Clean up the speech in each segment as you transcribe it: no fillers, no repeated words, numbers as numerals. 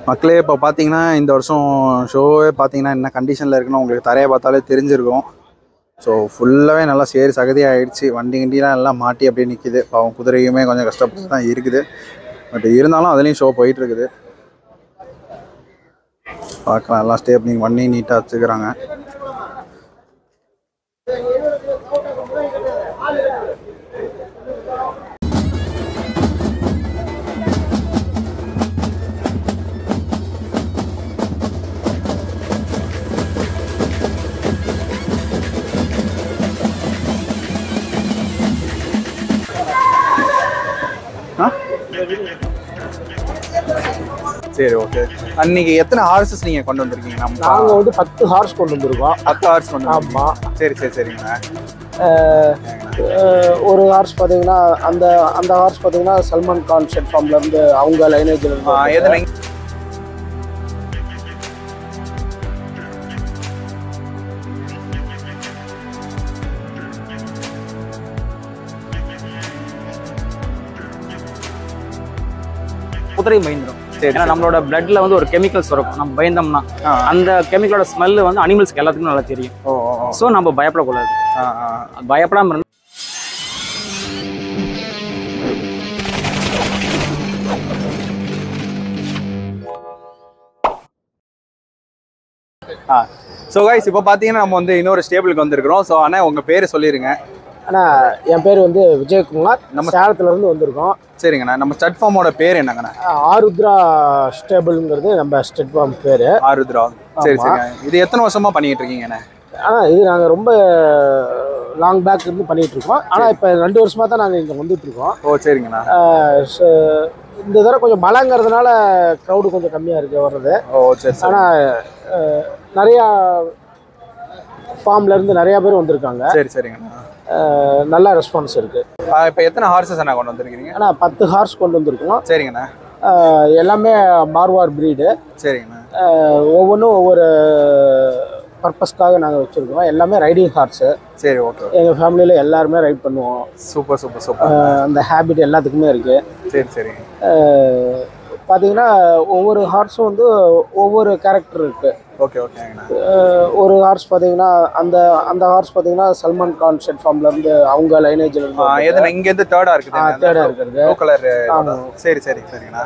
மக்களே இப்போ பார்த்தீங்கன்னா இந்த வருஷம் ஷோவே பார்த்தீங்கன்னா என்ன கண்டிஷனில் இருக்குன்னு உங்களுக்கு தரையை பார்த்தாலே தெரிஞ்சிருக்கும். ஸோ ஃபுல்லாகவே நல்லா சேரி சகதியாக ஆகிடுச்சு. வண்டி கிண்டிலாம் எல்லாம் மாட்டி அப்படியே நிற்கிது. அவன் குதிரையுமே கொஞ்சம் கஷ்டப்பட்டு தான் இருக்குது. பட் இருந்தாலும் அதுலேயும் ஷோ போயிட்டுருக்குது. பார்க்கலாம் எல்லாம் ஸ்டேப்னிங் பண்ணி நீட்டாக வச்சுக்கிறாங்க. சரி, ஓகே. அன்னைக்கு எத்தனை ஹார்ஸஸ் நீங்கள் கொண்டு வந்திருக்கீங்க? நாங்கள் வந்து 10 ஹார்ஸ் கொண்டு வந்திருக்கோம். 10 ஹார்ஸ் கொண்டு. ஆமாம். சரி சரி சரிங்கண்ணா. ஒரு ஹார்ஸ் பார்த்தீங்கன்னா அந்த ஹார்ஸ் பார்த்தீங்கன்னா சல்மான் கான் ஷெட் ஃபார்ம்லேருந்து அவங்க லைனேஜில் எதனை குதிரை பயந்துடும். ஏன்னா நம்மளோட பிளட்ல வந்து ஒரு கெமிக்கல்ஸ் இருக்கும். நம்ம பயந்தோம்னா அந்த கெமிக்கலோட ஸ்மெல் வந்து அனிமல்ஸ்க்கு எல்லாத்துக்கும் நல்லா தெரியும். ஸோ நம்ம பயப்படக்கூடாது. பயப்படாம இருந்தா ஸோ கைஸ் இப்போ பார்த்தீங்கன்னா நம்ம வந்து இன்னொரு ஸ்டேபிளுக்கு வந்திருக்கிறோம். ஸோ ஆனால் உங்கள் பேர் சொல்லிடுங்க. ஆனால் என் பேர் வந்து விஜயகுமார். நம்ம சேலத்துலேருந்து வந்திருக்கோம். சரிங்கண்ணா. நம்ம ஸ்டட் ஃபார்மோட பேர் என்னங்கண்ணா? ஆருத்ரா ஸ்டேபிள்ங்கிறது நம்ம ஸ்டட் ஃபார்ம் பேர். ஆருத்ரா. சரி சரிங்க. இது எத்தனை வருஷமாக பண்ணிட்டு இருக்கீங்கண்ணா? இது நாங்கள் ரொம்ப லாங் பேக் இருந்து பண்ணிட்டு இருக்கோம். ஆனால் இப்போ 2 வருஷமாக தான் நாங்கள் இங்கே வந்துட்டு இருக்கோம். ஓ சரிங்கண்ணா. இந்த தடவை கொஞ்சம் மழைங்கிறதுனால க்ரௌடு கொஞ்சம் கம்மியாக இருக்குது வர்றது. ஓ சரி. ஆனால் நிறையா ஃபார்ம்லேருந்து நிறையா பேர் வந்திருக்காங்க. சரி சரிங்கண்ணா. நல்ல ரெஸ்பான்ஸ் இருக்குது. இப்போ எத்தனை ஹார்ஸஸ் அண்ணா கொண்டு வந்திருக்கீங்க? ஆனால் 10 ஹார்ஸ் கொண்டு வந்திருக்கோம். சரிங்கண்ணா. எல்லாமே மார்வார் ப்ரீடு. சரிங்கண்ணா. ஒவ்வொன்றும் ஒவ்வொரு பர்பஸ்க்காக நாங்கள் வச்சுருக்கோம். எல்லாமே ரைடிங் ஹார்ஸு. சரி, ஓகே. எங்கள் ஃபேமிலியில் எல்லாருமே ரைட் பண்ணுவோம். Super super super. அந்த ஹேபிட் எல்லாத்துக்குமே இருக்குது. சரி சரி. பார்த்தீங்கன்னா ஒவ்வொரு ஹார்ஸும் வந்து ஒவ்வொரு கேரக்டர் இருக்குது. ஓகே ஓகேங்கண்ணா. ஒரு ஹார்ஸ் பார்த்தீங்கன்னா அந்த ஹார்ஸ் பார்த்தீங்கன்னா சல்மான் கான் ஷெட் ஃபார்ம்லேருந்து அவங்க லைனேஜில் இருந்து இங்கேருந்து தேர்டாக இருக்குது. தேர்டாக இருக்கிறது ப்ளூ கலர். சரி சரி சரிங்கண்ணா.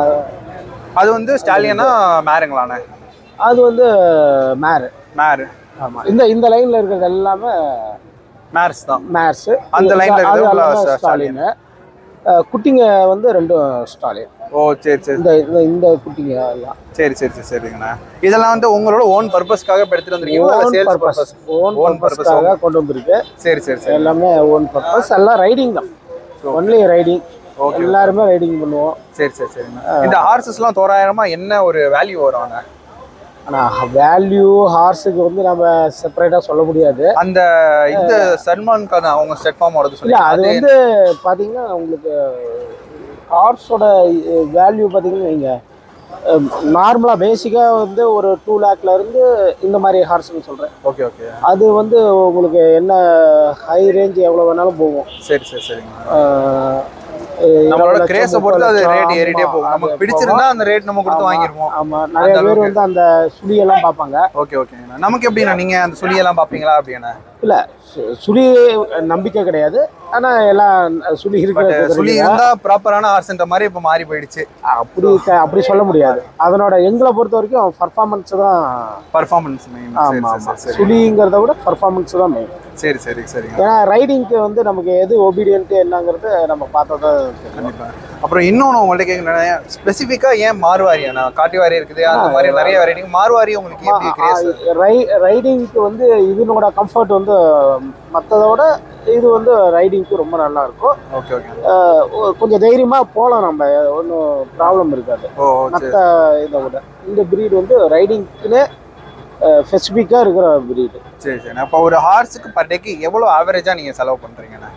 அது வந்து ஸ்டாலியனா மேருங்களாண்ணே? அது வந்து மேரு. ஆமாம். இந்த லைனில் இருக்கிறது எல்லாமே மேர்ஸ் தான். மேர்ஸு. அந்த லைனில் இருக்கிறது ஸ்டாலின். குட்டிங்க வந்து 2 ஸ்டாலின். ஓ சரி சரி. இந்த குட்டிங்க எல்லாம். சரி சரி சரி சரிங்கண்ணா. இதெல்லாம் வந்து உங்களோட ஓன் பர்பஸ்க்காக எடுத்துட்டு வந்திருக்கீங்க? ஓன் பர்பஸ்க்காக கொண்டு வந்திருக்கு. சரி சரி சரி. எல்லாமே ஓன் பர்பஸ். எல்லாம் ரைடிங் தான். Only riding. எல்லாருமே ரைடிங் பண்ணுவோம். சரி சரி சரிங்கண்ணா. இந்த ஹார்ஸஸ்லாம் தோராயிரமா என்ன ஒரு வேல்யூ வருவாங்க? ஆனால் வேல்யூ ஹார்ஸுக்கு வந்து நம்ம செப்பரேட்டாக சொல்ல முடியாது. அந்த இந்த சல்மான் கான் அவங்க ஸ்டட் ஃபார்மோடது இல்லை, அது வந்து பார்த்தீங்கன்னா உங்களுக்கு ஹார்ஸோட வேல்யூ பார்த்தீங்கன்னா நீங்கள் நார்மலாக பேசிக்காக வந்து ஒரு 2 லேக்லேருந்து இந்த மாதிரி ஹார்ஸ்னு சொல்கிறேன். Okay okay. அது வந்து உங்களுக்கு என்ன ஹை ரேஞ்ச் எவ்வளோ வேணாலும் போகும். சரி சரி சரிங்க. நம்மளோட கிரேஸை பொறுத்து அது ரேட் ஏறிட்டே போகும். நமக்கு பிடிச்சிருந்தா அந்த ரேட் நம்ம கொடுத்து வாங்கிடுவோம். ஆமாம். நிறைய பேர் வந்து அந்த சுழியெல்லாம் பார்ப்பாங்க. ஓகே ஓகேங்கண்ணா. நமக்கு எப்படின்னா நீங்கள் அந்த சுழியெல்லாம் பார்ப்பீங்களா அப்படின்னா? இல்லை, சுழி நம்பிக்கை கிடையாது. ஆனால் எல்லாம் சுழி சுழி இருந்தால் ப்ராப்பரான ஹார்ஸ்ன்ற மாதிரி இப்போ மாறி போயிடுச்சு. அப்படி சொல்ல முடியாது. அதனோட எங்களை பொறுத்த வரைக்கும் பர்ஃபார்மன்ஸ் தான். Performance main. ஆமாம். சுழிங்கிறத விட பர்ஃபார்மன்ஸ் தான் மெயின். சரி சரி சரிங்க. ஏன்னா ரைடிங்க்கு வந்து நமக்கு எது ஒபீடியன்ட் என்னங்கிறது நம்ம பார்த்தா தான். கண்டிப்பாக. அப்புறம் இன்னொன்று உங்கள்ட்ட கேட்குறேன், ஸ்பெசிஃபிக்காக ஏன் மார்வாரியாண்ணா? காட்டிவாரி இருக்குது, அந்த மாதிரி நிறைய வெரைட்டி. மார்வாரி உங்களுக்கு எப்படி கிரேஸ்? ரைடிங்க்கு வந்து இதனோட கம்ஃபர்ட் வந்து மற்றதோட இது வந்து ரைடிங்க்கு ரொம்ப நல்லா இருக்கும். Okay okay. கொஞ்சம் தைரியமாக போகலாம். நம்ம ஒன்றும் ப்ராப்ளம் இருக்காது மற்ற இதை விட. இந்த ப்ரீடு வந்து ரைடிங்க்குன்னு ஸ்பெசிஃபிக்காக இருக்கிற ப்ரீடு. சரி சரி. அப்போ ஒரு ஹார்ஸுக்கு பர் டேக்கு எவ்வளோ ஆவரேஜாக நீங்கள் செலவு பண்ணுறீங்கண்ணா?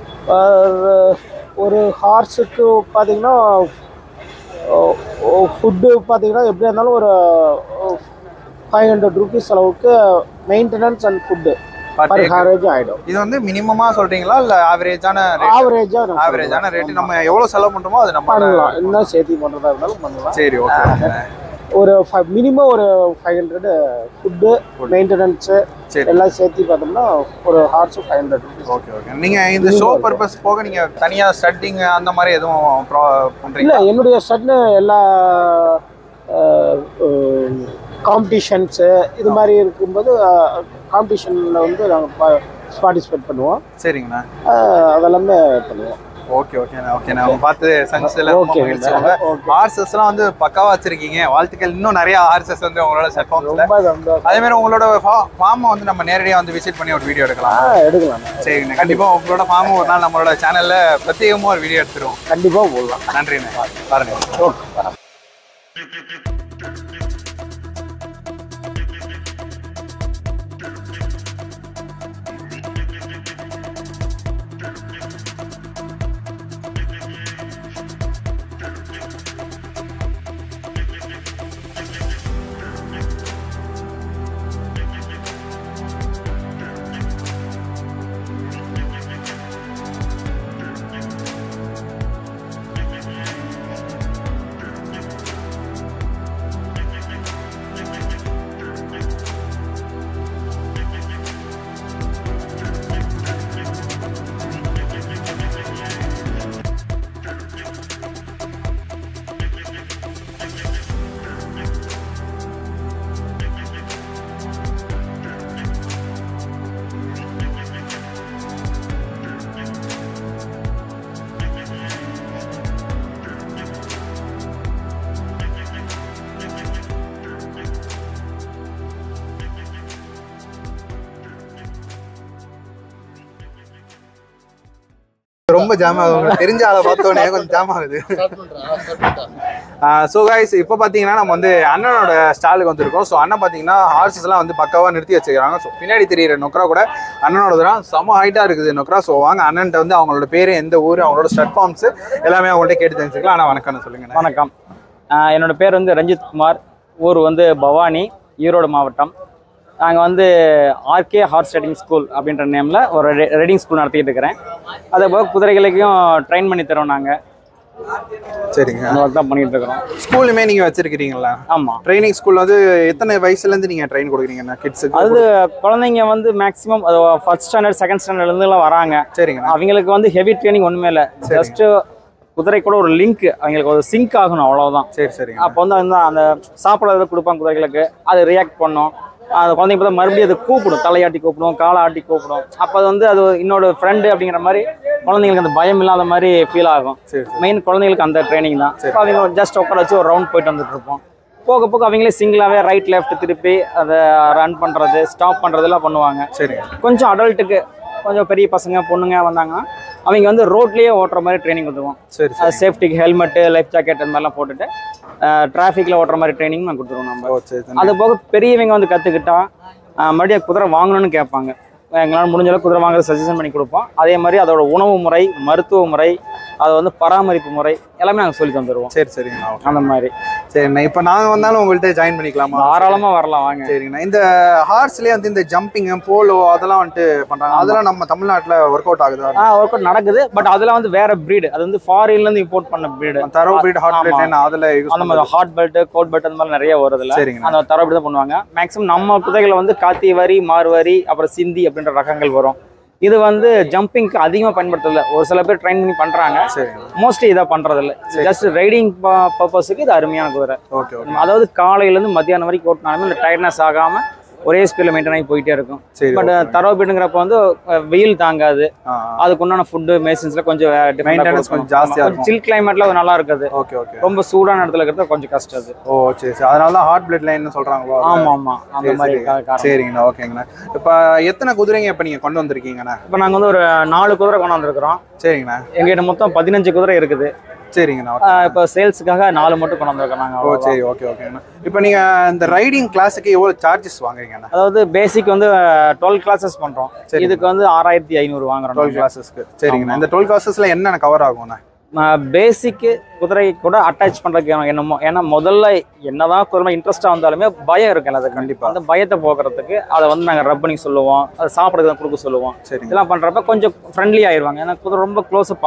ஒரு ஹார்ஸுக்கு பார்த்தீங்கன்னா ஃபுட்டு பார்த்தீங்கன்னா எப்படியா இருந்தாலும் ஒரு 500 ரூபீஸ் அளவுக்கு மெயின்டெனன்ஸ் அண்ட் ஃபுட்டு ஆவரேஜ் ஆகிடும். இது வந்து மினிமமாக சொல்கிறீங்களா இல்லை ஆவரேஜான ஆவரேஜான ரேட்டு? நம்ம எவ்வளோ செலவு பண்ணுறோமோ அது நம்ம பண்ணலாம். இன்னும் சேர்த்து பண்ணுறதா இருந்தாலும் பண்ணலாம். சரி, ஓகே. ஒரு மினிமம் ஒரு 500 ஃபுட்டு மெயின்டெனன்ஸு எல்லாம் சேர்த்து பார்த்தோம்னா ஒரு ஹார்ஸ் 500 rupees. Okay okay. நீங்கள் இந்த ஷோ பர்பஸ் போக நீங்கள் தனியாக ஸ்டட்டிங் அந்த மாதிரி எதுவும் பண்ணுறீங்க? இல்லை, என்னுடைய ஸ்டட்னு எல்லா காம்படிஷன்ஸு இது மாதிரி இருக்கும்போது காம்படிஷனில் வந்து நாங்கள் பார்ட்டிசிபேட் பண்ணுவோம். சரிங்கண்ணா. அதெல்லாமே பண்ணுவோம். ஓகே ஓகேண்ணா. ஓகேண்ணா, அவங்க பார்த்து சன்ஸ்ல ஹார்சஸ்லாம் வந்து பக்காவா வச்சிருக்கீங்க. வாழ்த்துக்கள். இன்னும் நிறைய ஹார்சஸ் வந்து உங்களோட செட் ஃபார்ம்ஸ்ல. அதே மாதிரி உங்களோட ஃபார்மை வந்து நம்ம நேரடியாக வந்து விசிட் பண்ணி ஒரு வீடியோ எடுக்கலாம். சரிங்கண்ணா, கண்டிப்பா உங்களோட ஃபார்ம் ஒரு நாள் நம்மளோட சேனல்ல பிரத்யேகமா ஒரு வீடியோ எடுத்துருவோம். கண்டிப்பா போடலாம். நன்றிண்ணா. பாருங்க. ஓகே. ரொம்ப ஜாம் ஆகுது. தெரிஞ்ச ஆளை பார்த்தோன்னே கொஞ்சம் ஜாம் ஆகுது. ஸோ கைஸ், இப்போ பார்த்தீங்கன்னா நம்ம வந்து அண்ணனோட ஸ்டாலுக்கு வந்திருக்கோம். ஸோ அண்ணன் பார்த்தீங்கன்னா ஹார்சஸ்லாம் வந்து பக்காவாக நிறுத்தி வச்சுக்கிறாங்க. ஸோ பின்னாடி தெரியிற நொக்ரா கூட அண்ணனோட தான் செம்ம ஹைட்டாக இருக்குது நொக்ரா. ஸோ வாங்க அண்ணன்ட்ட வந்து அவங்களோட பேர், எந்த ஊர், அவங்களோட ஸ்டட் ஃபார்ம்ஸ் எல்லாமே அவங்கள்ட்ட கேட்டு தெரிஞ்சுக்கலாம். ஆனால் வணக்கம்னு சொல்லுங்கள். வணக்கம். என்னோட பேர் வந்து ரஞ்சித் குமார். ஊர் வந்து பவானி, ஈரோடு மாவட்டம். நாங்கள் வந்து ஆர்கே ஹார்ஸ் ரைடிங் ஸ்கூல் அப்படின்ற நேமில் ஒரு ரைடிங் ஸ்கூல் நடத்திக்கிட்டு இருக்கிறேன். அதே போல் குதிரைகளுக்கும் ட்ரெயின் பண்ணி தரோம் நாங்கள். சரிங்க, அந்த ஒர்க் தான் பண்ணிகிட்டு இருக்கிறோம். ஸ்கூலுமே நீங்கள் வச்சுருக்கிறீங்களா? ஆமாம். ட்ரைனிங் ஸ்கூல் வந்து எத்தனை வயசுலேருந்து நீங்கள் ட்ரெயின் கொடுக்குறீங்கண்ணா கிட்ஸுக்கு? அது குழந்தைங்க வந்து மேக்ஸிமம் ஃபர்ஸ்ட் ஸ்டாண்டர்ட் செகண்ட் ஸ்டாண்டர்ட்லேருந்துலாம் வராங்க. சரிங்க. அவங்களுக்கு வந்து ஹெவி ட்ரைனிங் ஒன்றுமே இல்லை. ஜஸ்ட்டு குதிரை கூட ஒரு லிங்க், அவங்களுக்கு ஒரு சிங்க் ஆகணும், அவ்வளோதான். சரி சரி. அப்போ வந்து அந்த சாப்பிட்றத கொடுப்பாங்க குதிரைகளுக்கு, அது ரியாக்ட் பண்ணும். அந்த குழந்தைங்க பார்த்தா மறுபடியும் அது கூப்பிடும், தலையாட்டி கூப்பிடும், காலை ஆட்டி கூப்பிடும். அப்போ அது வந்து அது என்னோட ஃப்ரெண்டு அப்படிங்கிற மாதிரி குழந்தைங்களுக்கு அந்த பயம் இல்லாத மாதிரி ஃபீல் ஆகும். மெயின் குழந்தைங்களுக்கு அந்த ட்ரைனிங் தான். அவங்க ஜஸ்ட் உட்கார வச்சு ஒரு ரவுண்ட் போயிட்டு வந்துட்டு இருப்போம். போக போக அவங்களே சிங்கிளாகவே ரைட் லெஃப்ட் திருப்பி அதை ரன் பண்ணுறது, ஸ்டாப் பண்ணுறதெல்லாம் பண்ணுவாங்க. சரி. கொஞ்சம் அடல்ட்டுக்கு கொஞ்சம் பெரிய பசங்க பொண்ணுங்க வந்தாங்கன்னா அவங்க வந்து ரோட்லேயே ஓட்டுற மாதிரி ட்ரைனிங் கொடுத்துருவோம். சரி. சேஃப்டிக்கு ஹெல்மெட்டு, லைஃப் ஜாக்கெட் அந்த மாதிரிலாம் போட்டுட்டு டிராஃபிக்கில் ஓட்டுற மாதிரி ட்ரைனிங் நான் கொடுத்துருவோம் நம்ம. அது போக பெரியவங்க வந்து கற்றுக்கிட்டா மறுபடியும் குதிரை வாங்கணும்னு கேட்பாங்க. எங்களால் முடிஞ்ச அளவுக்கு குதிரை வாங்குறது சஜஷன் பண்ணி கொடுப்போம். அதே மாதிரி அதோட உணவு முறை, மருத்துவ முறை, அதை வந்து பராமரிப்பு முறை எல்லாமே நாங்கள் சொல்லி தந்துடுவோம். சரி சரிங்கண்ணா. அந்த மாதிரி. சரிண்ணா, இப்போ நாங்கள் வந்தாலும் உங்கள்கிட்ட ஜாயின் பண்ணிக்கலாமா? தாராளமாக வரலாம், வாங்க. சரிங்கண்ணா. இந்த ஹார்ஸ்லேயே வந்து இந்த ஜம்பிங், போலோ அதெல்லாம் வந்துட்டு பண்ணுறாங்க. அதெல்லாம் நம்ம தமிழ்நாட்டில் ஒர்க் அவுட் ஆகுது? ஒர்க் அவுட் நடக்குது. பட் அதெல்லாம் வந்து வேற ப்ரீடு. அது வந்து ஃபாரின்லேருந்து இம்போர்ட் பண்ண breed. Thoroughbred, hot belt, அதில் அந்த மாதிரி ஹாட் பெல்ட், கோட் பெல்ட் அந்த மாதிரி நிறைய வருதுல்ல. சரிங்க. அந்த தரோ ப்ரீட் தான் பண்ணுவாங்க. மேக்ஸிமம் நம்ம குதிரைகளை வந்து காத்திவரி, மார்வரி, அப்புறம் சிந்தி அப்படின்ற ரகங்கள் வரும். இது வந்து ஜம்பிங்க்கு அதிகமாக பயன்படுத்தல. ஒரு சில பேர் ட்ரெயின் பண்ணி பண்ணுறாங்க. மோஸ்ட்லி இதை பண்ணுறதில்ல. ஜஸ்ட் ரைடிங் பர்பஸுக்கு இது அருமையான குதிரை. ஓகே. அதாவது காலையிலேருந்து மத்தியானம் வரைக்கும் ஓட்டினாலுமே இந்த டயர்ட்னஸ் ஆகாமல் ஒரே ஸ்பீடில் மெயின்டைன் ஆகி போயிட்டே இருக்கும். பட் தரோ பீடுங்கிறப்ப வந்து வெயில் தாங்காது. அதுக்கு உண்டான ஃபுட்டு மெடிசன்ஸில் கொஞ்சம் ஜாஸ்தியாக இருக்கும். சில் கிளைமேட்டில் அது நல்லா இருக்குது. Okay okay. ரொம்ப சூடான இடத்துல இருக்கிறது கொஞ்சம் கஷ்டம் அது. ஓ சரி சரி. அதனால தான் ஹாட் பிளட் லைன்னு சொல்கிறாங்களோ? ஆமாம் ஆமாம், அந்த மாதிரி. சரிங்கண்ணா. ஓகேங்கண்ணா. இப்போ எத்தனை குதிரைங்க இப்போ நீங்கள் கொண்டு வந்திருக்கீங்கண்ணா? இப்போ நாங்கள் வந்து ஒரு 4 குதிரை கொண்டு வந்திருக்கிறோம். சரிங்கண்ணா. எங்ககிட்ட மொத்தம் 15 குதிரை இருக்குது. சரிங்கண்ணா. இப்போ சேல்ஸுக்காக 4 மட்டும் கொண்டு வந்திருக்கோம் நாங்கள். ஓ சரி. ஓகே ஓகேண்ணா. இப்போ நீங்கள் இந்த ரைடிங் கிளாஸுக்கு எவ்வளோ சார்ஜஸ் வாங்குறீங்கண்ணா? அதாவது பேசிக் வந்து 12 கிளாஸஸ் பண்ணுறோம். இதுக்கு வந்து 6500 வாங்குறோம் 12 கிளாஸஸ்க்கு. சரிங்கண்ணா. இந்த 12 கிளாஸஸில் என்னென்ன கவர் ஆகும்ண்ணா? பேசிக்கு குதிரை கூட அட்டாச் பண்ணுறதுக்கு என்னமோ, ஏன்னா முதல்ல என்னதான் குதிரை இன்ட்ரெஸ்ட்டாக வந்தாலுமே பயம் இருக்குல்ல, அது கண்டிப்பாக அந்த பயத்தை போக்குறதுக்கு அதை வந்து நாங்கள் ரப் பண்ணி சொல்லுவோம், அதை சாப்பிட்றதுக்கு கொடுக்க சொல்லுவோம். சரி. இதெல்லாம் பண்ணுறப்ப கொஞ்சம் ஃப்ரெண்ட்லி ஆயிடுவாங்க. ஏன்னா குதிரை ரொம்ப க்ளோஸாக பழகும்.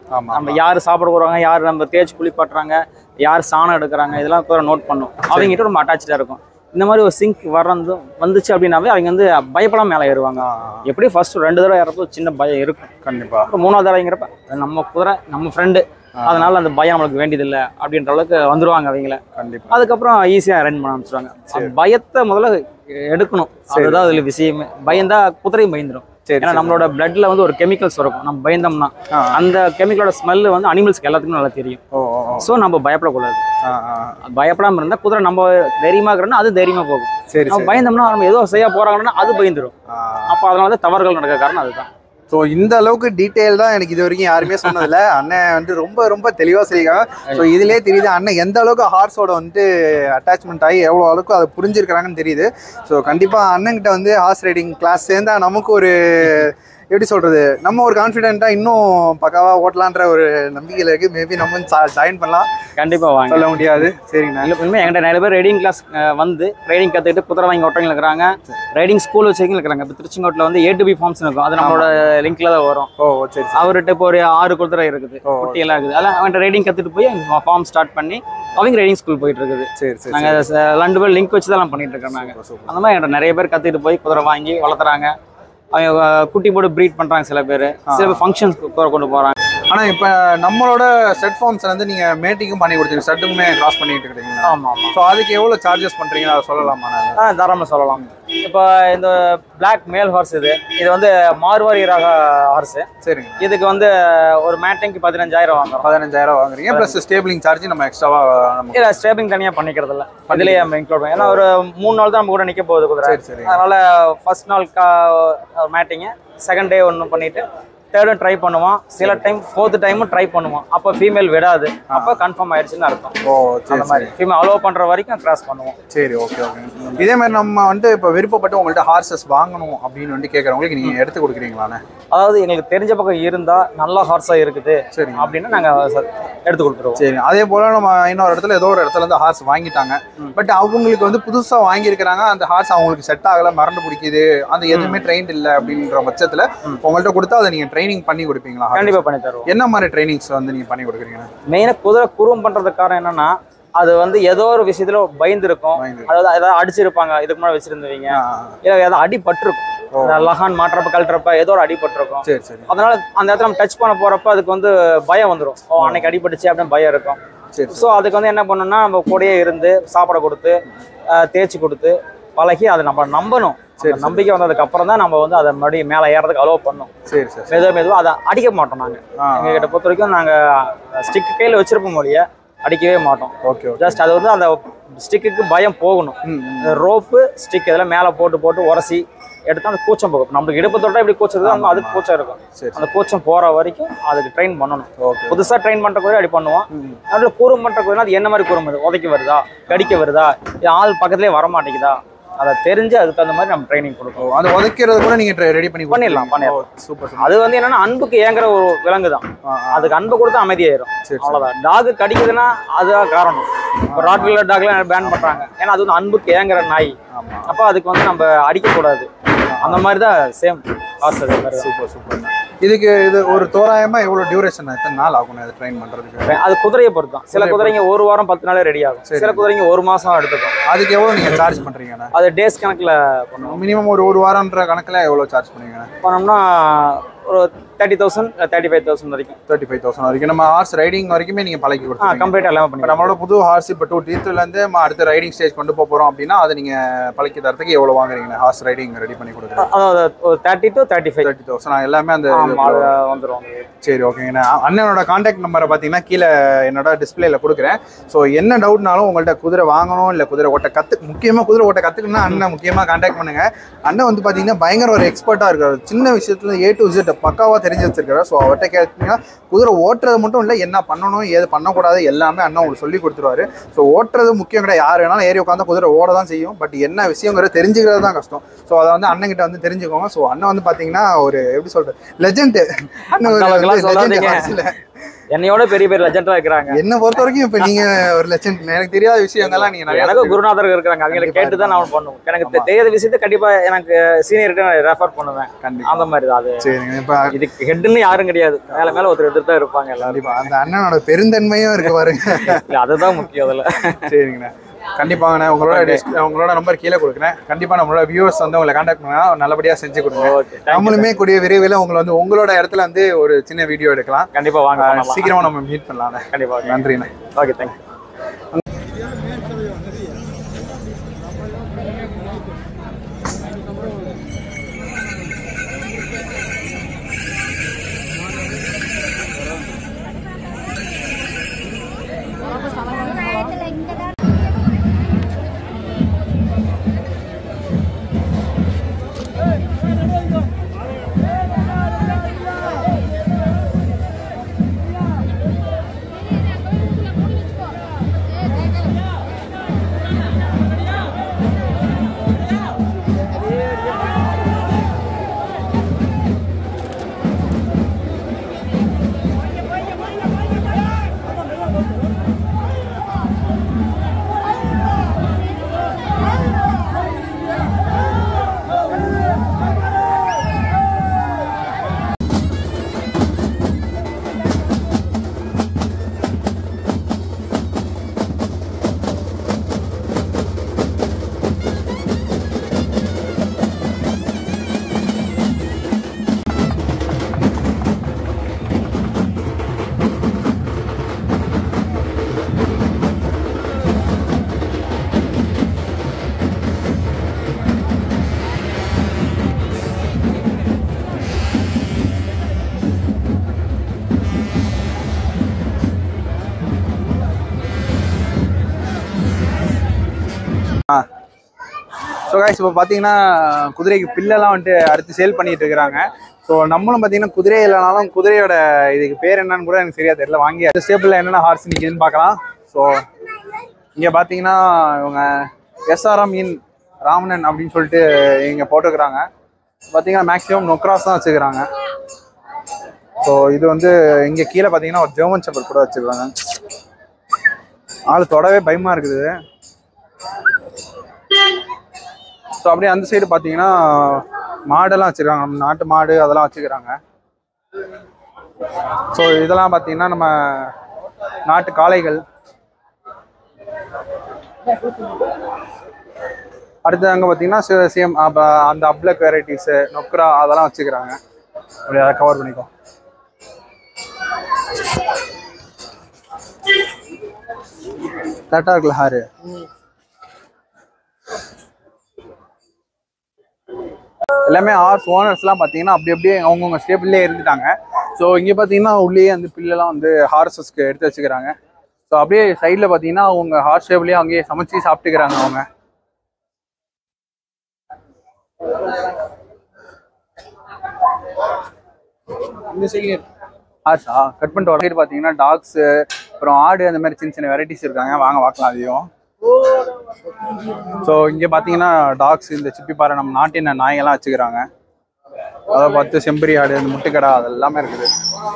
ஆமா நம்ம யார் சாப்பிட போறாங்க, யார் நம்ம தேய்ச்சி குளிப்பாட்டுறாங்க, யார் சாணம் எடுக்கிறாங்க, இதெல்லாம் கூட நோட் பண்ணும். அவங்ககிட்ட ரொம்ப அட்டாச்சாக இருக்கும். இந்த மாதிரி ஒரு சிங்க் வந்துச்சு அப்படின்னாவே அவங்க வந்து பயப்படாம மேலே ஏறுவாங்க. எப்படி ஃபர்ஸ்ட் 2 தடவை ஏறப்போ சின்ன பயம் இருக்கும் கண்டிப்பா. அப்புறம் 3வது தடவைங்கிறப்ப நம்ம குதிரை நம்ம ஃப்ரெண்டு, அதனால அந்த பயம் நம்மளுக்கு வேண்டியதில்லை அப்படின்ற அளவுக்கு வந்துருவாங்க அவங்கள. கண்டிப்பா அதுக்கப்புறம் ஈஸியாக ரன் பண்ண ஆரம்பிச்சிருவாங்க. பயத்தை முதல்ல எடுக்கணும், அதுதான் அதுல விஷயமே. பயந்தா குதிரையும் பயந்துடும். ஏன்னா நம்மளோட பிளட்ல வந்து ஒரு கெமிக்கல்ஸ் இருக்கும். நம்ம பயந்தோம்னா அந்த கெமிக்கலோட ஸ்மெல் வந்து அனிமல்ஸ்க்கு எல்லாத்துக்கும் நல்லா தெரியும். ஸோ நம்ம பயப்படக்கூடாது. பயப்படாம இருந்தா குதிரை நம்ம தைரியமா இருக்கிறோம்னா அது தைரியமா போகும். நம்ம பயந்தோம்னா நம்ம ஏதோ செய்ய போறாங்கன்னா அது பயந்துடும். அப்போ அதனால தான் தவறுகள் நடக்க காரணம் அதுதான். ஸோ இந்த அளவுக்கு டீட்டெயில் தான் எனக்கு இது வரைக்கும் யாருமே சொன்னதில்லை. அண்ணன் வந்து ரொம்ப ரொம்ப தெளிவாக சொல்லியிருக்காங்க. ஸோ இதிலே தெரியுது அண்ணன் எந்த அளவுக்கு ஹார்ஸோட வந்து அட்டாச்மெண்ட் ஆகி எவ்வளோ அளவுக்கு அதை புரிஞ்சிருக்கிறாங்கன்னு தெரியுது. ஸோ கண்டிப்பாக அண்ணன்கிட்ட வந்து ஹார்ஸ் ரைடிங் கிளாஸ் சேர்ந்தா நமக்கு ஒரு எப்படி சொல்கிறது, நம்ம ஒரு கான்ஃபிடென்ட்டாக இன்னும் பக்காவாக ஓட்டலான்ற ஒரு நம்பிக்கையில் இருக்குது. மேபி நம்ம ஜாயின் பண்ணலாம். கண்டிப்பாக வாங்க, சொல்ல முடியாது. சரிங்கண்ணா. இல்லை என்கிட்ட நிறைய பேர் ரைடிங் கிளாஸ் வந்து ரைடிங் கற்றுக்கிட்டு குதிரை வாங்கி ஓட்டவங்க இருக்கிறாங்க. ரைடிங் ஸ்கூல் வச்சுக்கிங்க இருக்கிறாங்க. இப்போ திருச்செங்கோட்டில் வந்து A to B ஃபார்ம்ஸ் இருக்கும். அது நம்மளோட லிங்க்ல தான் வரும். சரி. அவர்கிட்ட இப்போ ஒரு 6 குதிரை இருக்குது, குட்டியெல்லாம் இருக்குது. அதெல்லாம் அவன்கிட்ட ரைடிங் கற்றுட்டு போய் ஃபார்ம் ஸ்டார்ட் பண்ணி அவங்க ரைடிங் ஸ்கூல் போயிட்டு இருக்குது. சரி. நாங்கள் 2 பேர் லிங்க் வச்சு தான் பண்ணிட்டு இருக்கோம். நாங்கள் அந்த மாதிரி என்கிட்ட நிறைய பேர் கற்றுக்கிட்டு போய் குதிரை வாங்கி வளர்த்துறாங்க. அவங்க குட்டி போட்டு ப்ரீட் பண்ணுறாங்க. சில பேர் ஃபங்க்ஷன்ஸ்க்கு கொண்டு போகிறாங்க. ஆனால் இப்போ நம்மளோட செட் ஃபார்ம்ஸில் வந்து நீங்கள் மேட்டிங்கும் பண்ணி கொடுத்தீங்க, செட்டுக்குமே கிராஸ் பண்ணிட்டு இருக்கீங்க. ஆமாம். ஸோ அதுக்கு எவ்வளோ சார்ஜஸ் பண்ணுறீங்க அதை சொல்லலாமா? தாராளமாக சொல்லலாம். இப்போ இந்த பிளாக் மேல் ஹார்ஸ் இது வந்து மார்வாரி ரக ஹார்ஸு. சரிங்க. இதுக்கு வந்து ஒரு மேட்டிங்க்கு 15,000 வாங்குறோம். 15,000 வாங்குறீங்க. ப்ளஸ் ஸ்டேபிளிங் சார்ஜ் நம்ம எக்ஸ்ட்ராவாக இல்லை, ஸ்டேபிளிங் தனியாக பண்ணிக்கிறது இல்லை, இதுலேயே நம்ம இன்க்ளூட் பண்ணி. ஏன்னா ஒரு 3 நாள் தான் நம்ம கூட நிற்க போகுது குதிரை. சரி. அதனால் ஃபர்ஸ்ட் நாள் மேட்டிங்கு, செகண்ட் டே ஒன்று பண்ணிவிட்டு தேர்டும் ட்ரை பண்ணுவோம். சில டைம் 4th டைமும் ட்ரை பண்ணுவோம். அப்போ ஃபீமேல் விடாது, அப்போ கன்ஃபார்ம் ஆயிடுச்சுன்னு அர்த்தம். அந்த மாதிரி ஃபீமேல் அலோவ் பண்ணுற வரைக்கும் கிராஸ் பண்ணுவோம். சரி, ஓகே. இதே மாதிரி நம்ம வந்து இப்போ விருப்பப்பட்டு உங்கள்கிட்ட ஹார்சஸ் வாங்கணும் அப்படின்னு வந்து கேட்குறவங்களுக்கு நீங்கள் எடுத்து கொடுக்குறீங்களாண்ணே? அதாவது எங்களுக்கு தெரிஞ்ச பக்கம் இருந்தால் நல்ல ஹார்ஸாக இருக்குது சரி அப்படின்னா நாங்கள் எடுத்து கொடுத்துருவோம். சரி. அதே போல் நம்ம இன்னொரு இடத்துல ஏதோ ஒரு இடத்துல இருந்து ஹார்ஸ் வாங்கிட்டாங்க, பட் அவங்களுக்கு வந்து புதுசாக வாங்கியிருக்கிறாங்க, அந்த ஹார்ஸ் அவங்களுக்கு செட் ஆகலை, மறந்து பிடிக்குது, அந்த எதுவுமே ட்ரெயின் இல்லை அப்படின்ற பட்சத்தில் உங்கள்கிட்ட கொடுத்தா அதை நீங்கள் ட்ரைனிங் பண்ணி கொடுப்பீங்களா? கண்டிப்பாக பண்ணி தருவோம். என்ன மாதிரி ட்ரைனிங்ஸ் வந்து நீங்கள் பண்ணி கொடுக்குறீங்க? மெயினாக குதிரை குறும் பண்ணுறதுக்கு காரணம் என்னன்னா, அது வந்து ஏதோ ஒரு விஷயத்துல பயந்துருக்கும். அதாவது ஏதாவது அடிச்சிருப்பாங்க, இதுக்கு முன்னாடி வச்சிருந்தவங்க, இல்லை ஏதாவது அடிபட்டிருக்கும், லகான் மாட்டுறப்ப கழட்டுறப்ப ஏதோ ஒரு அடிபட்டிருக்கும். அதனால அந்த இடத்துல நம்ம டச் பண்ண போறப்ப அதுக்கு வந்து பயம் வந்துடும். அன்னைக்கு அடிபட்டுச்சு அப்படின்னு பயம் இருக்கும். ஸோ அதுக்கு வந்து என்ன பண்ணணும்னா, நம்ம கூடயே இருந்து சாப்பாடை கொடுத்து தேய்ச்சி கொடுத்து பழகி அதை நம்ம நம்பணும். நம்பிக்கை வந்ததுக்கு அப்புறம் தான் நம்ம வந்து அதை மறுபடியும் மேலே ஏறதுக்கு அலோவ் பண்ணணும். மெதுவாக அதை அடிக்க மாட்டோம். நாங்கள் எங்ககிட்ட பொறுத்த வரைக்கும் நாங்கள் ஸ்டிக் கையில் வச்சிருப்போம், மொழியை அடிக்கவே மாட்டோம். ஜஸ்ட் அது வந்து அந்த ஸ்டிக்கு பயம் போகணும். ரோப்பு ஸ்டிக் இதெல்லாம் மேலே போட்டு உரசி எடுத்தா அந்த கூச்சம் போகும். நம்மளுக்கு இடுப்பு தொட்டா இப்படி கூச்சம் இருக்கும், அதுக்கு கூச்சம் இருக்கும். அந்த கூச்சம் போற வரைக்கும் அதுக்கு ட்ரெயின் பண்ணணும். புதுசாக ட்ரெயின் பண்ற கூட அப்படி பண்ணுவோம். அதுல கூறும் பண்ற கூட அது என்ன மாதிரி கூறும், உதைக்க வருதா, கடிக்க வருதா, ஆள் பக்கத்துலேயே வரமாட்டேங்குதா, அதை தெரிஞ்சு அதுக்கு தகுந்த மாதிரி நம்ம ட்ரைனிங் கொடுப்போம். அதை உதைக்கிறது கூட நீங்க ரெடி பண்ணிடலாம். சூப்பர். அது வந்து என்னன்னா அன்புக்கு ஏங்குற ஒரு விலங்கு தான். அதுக்கு அன்பு கொடுத்தா அமைதியாயிரும், அவ்வளவுதான். டாக் கடிக்குதுன்னா அதுதான் காரணம். ராட்வீலர் டாக்லாம் பேன் பண்றாங்க, ஏன்னா அது வந்து அன்புக்கு ஏங்குற நாய். அப்போ அதுக்கு வந்து நம்ம அடிக்கக்கூடாது. அந்த மாதிரி தான் சேம் காசு. சூப்பர். இதுக்கு இது ஒரு தோராயமா எவ்வளவு டியூரேஷன், எத்தனை நாள் ஆகும் அதை ட்ரெயின் பண்றதுக்கு? அது குதிரையை பொறுத்து தான். சில குதிரைங்க 1 வாரம் 10 நாளே ரெடி ஆகும். சில குதிரைங்க 1 மாசம் எடுத்துக்கும். அதுக்கு எவ்வளவு நீங்க சார்ஜ் பண்றீங்க? அது டேஸ் கணக்குல பண்ணுவோம். மினிமம் ஒரு வாரம்ன்ற கணக்குல எவ்வளவு சார்ஜ் பண்ணுவீங்க? பண்ணோம்னா ஒரு 30,000 35,000 வரைக்கும். 35,000 வரைக்கும் நம்ம ஹார்ஸ் ரைடிங் வரைக்குமே நீங்க பழக்கி கொடுத்தீங்க. கம்ப்ளீட்டா எல்லாமே பண்ணி. நம்மளோட புது ஹார்ஸ் இப்போ 2 டீத்ல இருந்து அடுத்த ரைடிங் ஸ்டேஜ் கொண்டு போறோம் அப்படின்னா அதை நீங்க பழக்கி தரதுக்கு எவ்வளவு வாங்குறீங்க? ஹார்ஸ் ரைடிங் ரெடி பண்ணி கொடுக்குறேன். அதாவது ஒரு 30 to 35. 30,000 எல்லாமே அந்த வந்துரும். சரி, ஓகேங்கண்ணா. அண்ணனோட கான்டாக்ட் நம்பரை பார்த்தீங்கன்னா கீழே என்னோட டிஸ்பிளேல கொடுக்குறேன். ஸோ என்ன டவுட்னாலும் உங்கள்கிட்ட குதிரை வாங்கணும் இல்லை குதிரை ஓட்ட முக்கியமாக குதிரை ஓட்ட கற்றுக்கணும்னா அண்ணன் முக்கியமாக கான்டாக்ட் பண்ணுங்க. அண்ணன் வந்து பார்த்தீங்கன்னா பயங்கர ஒரு எக்ஸ்பர்ட்டாக இருக்காரு. சின்ன விஷயத்துல A to Z பக்காவாக தெரிஞ்சு வச்சிருக்காரு. ஸோ அவர்கிட்ட கேட்டீங்கன்னா குதிரை ஓட்டுறது மட்டும் இல்லை, என்ன பண்ணணும் ஏது பண்ணக்கூடாது எல்லாமே அண்ணன் உங்களுக்கு சொல்லி கொடுத்துருவாரு. ஸோ ஓட்டுறது முக்கியம் கிடையாது, யார் வேணாலும் ஏறி உட்காந்து குதிரை ஓட தான் செய்யும். பட் என்ன விஷயங்கிறது தெரிஞ்சுக்கிறது தான் கஷ்டம். ஸோ அதை வந்து அண்ணன்கிட்ட வந்து தெரிஞ்சுக்கோங்க. ஸோ அண்ணன் வந்து பார்த்தீங்கன்னா ஒரு எப்படி சொல்றது லெஜெண்ட். என்னையோட பெரிய பெரிய லெஜெண்டா இருக்கிறாங்க. என்ன பொறுத்த வரைக்கும் இப்ப நீங்க ஒரு லெஜெண்ட். எனக்கு தெரியாத விஷயங்கள்லாம் நீங்க நிறைய எனக்கு குருநாதர் இருக்கிறாங்க, அவங்களை கேட்டு தான் நான் பண்ணுவேன். எனக்கு தெரியாத விஷயத்த கண்டிப்பா எனக்கு சீனியர்கிட்ட நான் ரெஃபர் பண்ணுவேன். அந்த மாதிரி தான் அது. சரிங்க. இப்ப இதுக்கு ஹெட்னு யாரும் கிடையாது, மேல மேல ஒருத்தர் எடுத்துட்டு தான் இருப்பாங்க எல்லாரும். அந்த அண்ணனோட பெருந்தன்மையும் இருக்கு பாருங்க. இல்ல அதுதான் முக்கியம் அதுல. சரிங்கண்ணா, கண்டிப்பாங்கண்ணா. உங்களோட நம்பர் கீழே கொடுக்குறேன். கண்டிப்பா நம்மளோட வியூவர்ஸ் வந்து உங்களை கான்டாக்ட் பண்ணா நல்லபடியா செஞ்சு கொடுங்க. நம்மளுமே கூடிய விரைவில் உங்களை வந்து உங்களோட இடத்துல வந்து ஒரு சின்ன வீடியோ எடுக்கலாம். கண்டிப்பா வாங்க, சீக்கிரமா நம்ம மீட் பண்ணலாம். கண்டிப்பா. நன்றிண்ணா. Okay, thank you. ஸோ கைஸ், இப்போ பார்த்தீங்கன்னா குதிரைக்கு பில்லெல்லாம் வந்துட்டு அடுத்து சேல் பண்ணிட்டு இருக்கிறாங்க. ஸோ நம்மளும் பார்த்தீங்கன்னா குதிரை இல்லைனாலும் குதிரையோட இதுக்கு பேர் என்னன்னு கூட எனக்கு சரியா தெரியல. வாங்கி அடுத்த ஸ்டேபிளில் என்னென்ன ஹார்ஸ் நிற்கிதுன்னு பார்க்கலாம். ஸோ இங்கே பார்த்தீங்கன்னா இவங்க எஸ்ஆர்எம் இன் ராமணன் அப்படின்னு சொல்லிட்டு இங்கே போட்டுக்கிறாங்க. பார்த்தீங்கன்னா மேக்ஸிமம் நொக்ராஸ் தான் வச்சுக்கிறாங்க. ஸோ இது வந்து இங்கே கீழே பார்த்தீங்கன்னா ஒரு ஜெர்மன் ஷெப்பர்ட் கூட வச்சுக்கிறாங்க. ஆள் தொடவே பயமாக இருக்குது. ஸோ அப்படியே அந்த சைடு பார்த்தீங்கன்னா மாடெல்லாம் வச்சுருக்காங்க, நம்ம நாட்டு மாடு அதெல்லாம் வச்சுக்கிறாங்க. ஸோ இதெல்லாம் பார்த்தீங்கன்னா நம்ம நாட்டு காளைகள். அடுத்து அங்கே பார்த்தீங்கன்னா சேம் அந்த அப்ளக் வெரைட்டிஸு நொக்ரா அதெல்லாம் வச்சுக்கிறாங்க. அப்படி அதை கவர் பண்ணிக்கோ. கரெக்டாக இருக்குல்ல ஹாரு? எல்லாமே ஹார்ஸ் ஓனர்ஸ்லாம் பார்த்தீங்கன்னா அப்படி அப்படியே அவங்கவுங்க ஸ்டேபிள்லே இருந்துட்டாங்க. ஸோ இங்கே பார்த்தீங்கன்னா உள்ளேயே அந்த பில்லெல்லாம் வந்து ஹார்ஸஸ்க்கு எடுத்து வச்சுக்கிறாங்க. ஸோ அப்படியே சைடில் பார்த்தீங்கன்னா அவங்க ஹார்ஸ் ஸ்டேபிள்லேயே அங்கேயே சமைச்சு சாப்பிட்டுக்கிறாங்க அவங்க. இந்த சைடு ஹார்ஸா கட் பண்ணிட்டு வர சைடு பார்த்தீங்கன்னா டாக்ஸு அப்புறம் ஆடு அந்த மாதிரி சின்ன சின்ன வெரைட்டிஸ் இருக்காங்க. வாங்க பார்க்கலாம் அதையும். ஸோ இங்கே பார்த்தீங்கன்னா டாக்ஸ், இந்த சிப்பி பாறை நம்ம நாட்டின நாயெல்லாம் வச்சுக்கிறாங்க. அதை பார்த்து செம்பரி ஆடு, இந்த முட்டைக்கடா அதெல்லாமே இருக்குது.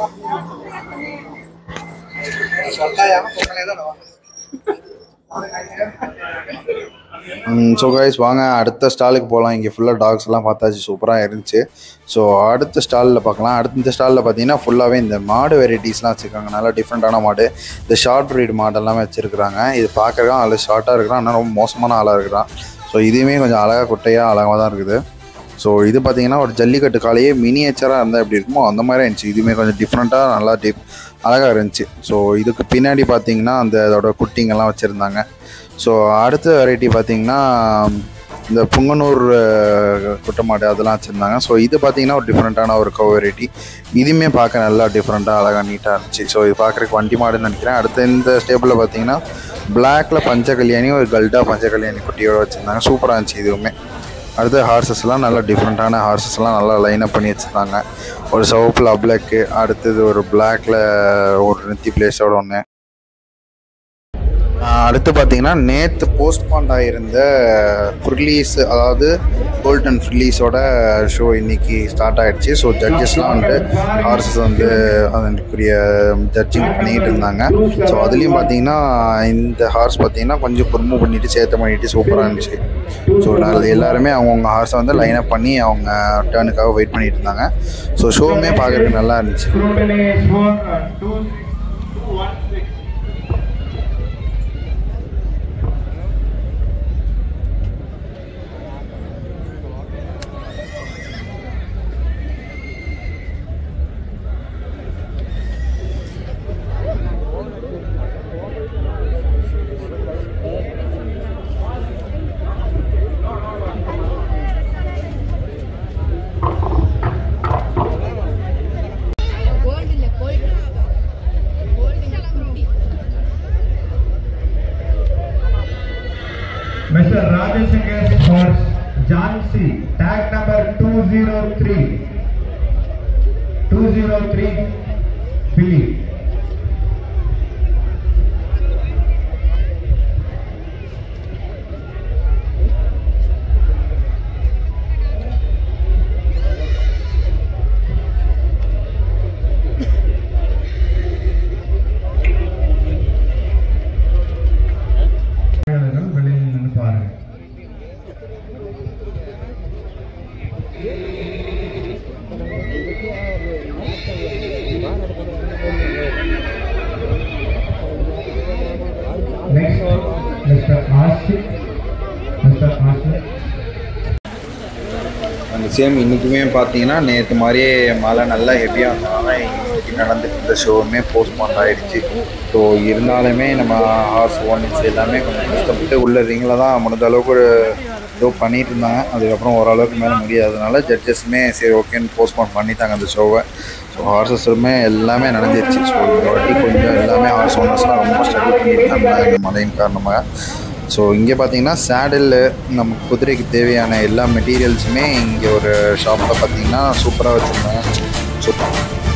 ஸோ கைஸ் வாங்க அடுத்த ஸ்டாலுக்கு போகலாம். இங்கே ஃபுல்லாக டாக்ஸ் எல்லாம் பார்த்தாச்சு, சூப்பராக இருந்துச்சு. ஸோ அடுத்த ஸ்டாலில் பார்க்கலாம். இந்த ஸ்டாலில் பார்த்தீங்கன்னா ஃபுல்லாகவே இந்த மாடு வெரைட்டிஸ்லாம் வச்சுருக்காங்க. நல்லா டிஃப்ரெண்ட்டான மாடு, இந்த ஷார்ட் ப்ரீட் மாடு எல்லாமே வச்சுருக்குறாங்க. இது பார்க்குறதுக்கு அதில் ஷார்ட்டாக இருக்கிறான், ஆனால் ரொம்ப மோசமான ஆளாக இருக்கிறான். ஸோ இதுவுமே கொஞ்சம் அழகாக குட்டையாக அழகாக தான் இருக்குது. ஸோ இது பார்த்தீங்கன்னா ஒரு ஜல்லிக்கட்டு காலையே மினியேச்சராக இருந்தால் எப்படி இருக்குமோ அந்த மாதிரி இருந்துச்சு. இதுவுமே கொஞ்சம் டிஃப்ரெண்ட்டாக நல்லா அழகாக இருந்துச்சு. ஸோ இதுக்கு பின்னாடி பார்த்தீங்கன்னா அந்த அதோட குட்டிங்கெல்லாம் வச்சுருந்தாங்க. ஸோ அடுத்த வெரைட்டி பார்த்திங்கன்னா இந்த புங்கனூர் குட்டமாடு அதெல்லாம் வச்சுருந்தாங்க. ஸோ இது பார்த்திங்கன்னா ஒரு டிஃப்ரெண்ட்டான ஒரு கவ் வெரைட்டி. இதுவுமே பார்க்க நல்லா டிஃப்ரெண்ட்டாக அழகாக நீட்டாக இருந்துச்சு. ஸோ இது பார்க்குறதுக்கு வண்டி மாடுன்னு நினைக்கிறேன். அடுத்த இந்த ஸ்டேபிளில் பார்த்திங்கன்னா பிளாக்ல பஞ்ச கல்யாணி, ஒரு கல்டா பஞ்ச கல்யாணி குட்டியோடு வச்சுருந்தாங்க. சூப்பராக இருந்துச்சு இதுவுமே. அடுத்து ஹார்சஸ்லாம் நல்லா டிஃப்ரெண்ட்டான ஹார்சஸ்லாம் நல்லா லைனப் பண்ணி வச்சுருந்தாங்க. ஒரு சிவப்பில் அப்ளாக்கு, அடுத்தது ஒரு பிளாக்ல ஒரு நெத்தி பிளேஸோட ஒன்று. அடுத்து பார்த்தீங்கன்னா நேற்று போஸ்ட்பாண்ட் ஆகிருந்த ஃப்ரிலீஸ், அதாவது கோல்டன் ஃப்ரிலீஸோட ஷோ இன்றைக்கி ஸ்டார்ட் ஆகிடுச்சு. ஸோ ஜட்ஜஸ்லாம் வந்துட்டு ஹார்ஸஸ் வந்து அதற்குரிய ஜட்ஜிங் பண்ணிக்கிட்டு இருந்தாங்க. ஸோ அதுலேயும் பார்த்தீங்கன்னா இந்த ஹார்ஸ் பார்த்தீங்கன்னா கொஞ்சம் ரிமூவ் பண்ணிவிட்டு சேர்த்து பண்ணிவிட்டு சூப்பராக இருந்துச்சு. ஸோ எல்லாருமே அவங்கவுங்க ஹார்ஸை வந்து லைனப் பண்ணி அவங்க டர்னுக்காக வெயிட் பண்ணிகிட்டு இருந்தாங்க. ஸோ ஷோவுமே பார்க்குறதுக்கு நல்லா இருந்துச்சு. Mr. Rajeshankar's horse Jhansi, tag number 203 Philly. Next, Mr. Ashik. அந்த சேம் இன்றைக்குமே பார்த்தீங்கன்னா நேற்று மாதிரியே மழை நல்லா ஹெவியாக இருந்ததுனால இன்றைக்கி நடந்துட்டு இருந்த ஷோவுமே போஸ்ட்பாண்ட் ஆகிடுச்சு. ஸோ இருந்தாலுமே நம்ம ஹார்ஸ் ஓனர்ஸ் எல்லாமே கொஞ்சம் கஷ்டப்பட்டு உள்ள ரிங்கில் தான் முடிஞ்ச அளவுக்கு ஒரு ஏதோ பண்ணிகிட்டு இருந்தாங்க. அதுக்கப்புறம் ஓரளவுக்கு மேலே முடியாததுனால ஜட்ஜஸுமே சரி ஓகேன்னு போஸ்ட்பாண்ட் பண்ணிட்டாங்க அந்த ஷோவை. ஸோ ஹார்ஸஸுமே எல்லாமே நடந்துருச்சு. ஸோ இந்த வாட்டி கொஞ்சம் எல்லாமே ஹார்ஸ் ஓனர்ஸ்லாம் ரொம்ப ஸ்ட்ரகிள் பண்ணிட்டு இருந்தாங்க இந்த மழையின் காரணமாக. ஸோ இங்கே பார்த்தீங்கன்னா சேடில் நம்ம குதிரைக்கு தேவையான எல்லா மெட்டீரியல்ஸுமே இங்கே ஒரு ஷாப்பில் பார்த்தீங்கன்னா சூப்பராக வச்சுருந்தாங்க. ஸோ